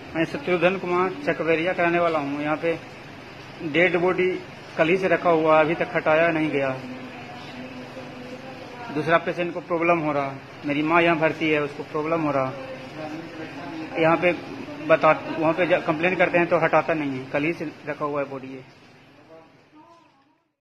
मैं शत्रुघ्न कुमार चकवेरिया कराने वाला हूँ। यहाँ पे डेड बॉडी कल ही से रखा हुआ, अभी तक हटाया नहीं गया। दूसरा पेशेंट को प्रॉब्लम हो रहा, मेरी माँ यहाँ भर्ती है, उसको प्रॉब्लम हो रहा। यहाँ पे वहाँ पे कंप्लेन करते हैं तो हटाता नहीं है, कल ही से रखा हुआ है बॉडी ये।